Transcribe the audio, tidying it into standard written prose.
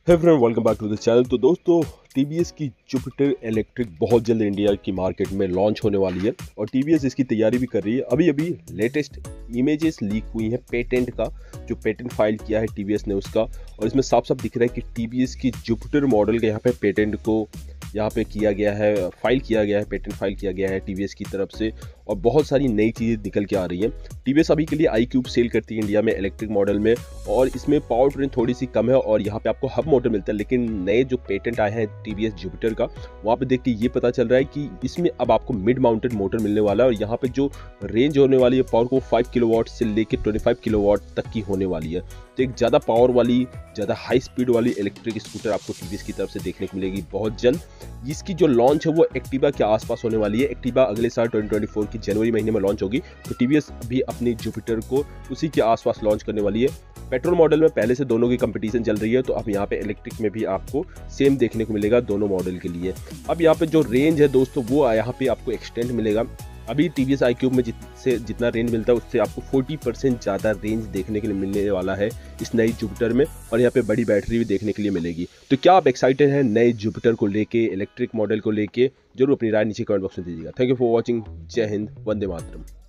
Hey friend, welcome back to the channel. तो दोस्तों, TVS की जुपिटर इलेक्ट्रिक बहुत जल्द इंडिया की मार्केट में लॉन्च होने वाली है और टीवीएस इसकी तैयारी भी कर रही है। अभी अभी लेटेस्ट इमेजेस लीक हुई हैं पेटेंट का, जो पेटेंट फाइल किया है टीवीएस ने उसका, और इसमें साफ साफ दिख रहा है कि टीवीएस की जुपिटर मॉडल के यहाँ पे पेटेंट को यहाँ पे किया गया है, फाइल किया गया है, पेटेंट फाइल किया गया है टीवीएस की तरफ से। और बहुत सारी नई चीज़ें निकल के आ रही हैं। टीवीएस अभी के लिए आई क्यूब सेल करती है इंडिया में इलेक्ट्रिक मॉडल में, और इसमें पावर ट्रेन थोड़ी सी कम है और यहाँ पे आपको हब मोटर मिलता है। लेकिन नए जो पेटेंट आए हैं टीवीएस जुपिटर का, वहाँ पे देख के ये पता चल रहा है कि इसमें अब आपको मिड माउंटेड मोटर मिलने वाला है, और यहाँ पे जो रेंज होने वाली है पावर को 5 किलोवाट से लेकर 25 किलोवाट तक की होने वाली है। तो एक ज़्यादा पावर वाली, ज़्यादा हाई स्पीड वाली इलेक्ट्रिक स्कूटर आपको टीवीएस की तरफ से देखने को मिलेगी बहुत जल्द। इसकी जो लॉन्च है वो एक्टिवा के आसपास होने वाली है। एक्टिवा अगले साल 2024 की जनवरी महीने में लॉन्च होगी, तो टीवीएस भी अपनी जुपिटर को उसी के आसपास लॉन्च करने वाली है। पेट्रोल मॉडल में पहले से दोनों की कंपटीशन चल रही है, तो अब यहाँ पे इलेक्ट्रिक में भी आपको सेम देखने को मिलेगा दोनों मॉडल के लिए। अब यहाँ पे जो रेंज है दोस्तों, वो यहाँ पे आपको एक्सटेंड मिलेगा। अभी टीवीएस आई क्यूब में जितना रेंज मिलता है उससे आपको 40% ज़्यादा रेंज देखने के लिए मिलने वाला है इस नई जुपिटर में, और यहाँ पे बड़ी बैटरी भी देखने के लिए मिलेगी। तो क्या आप एक्साइटेड हैं नए जुपिटर को लेके, इलेक्ट्रिक मॉडल को लेके? जरूर अपनी राय नीचे कमेंट बॉक्स में दीजिएगा। Thank you for watching. जय हिंद, वंदे मातरम।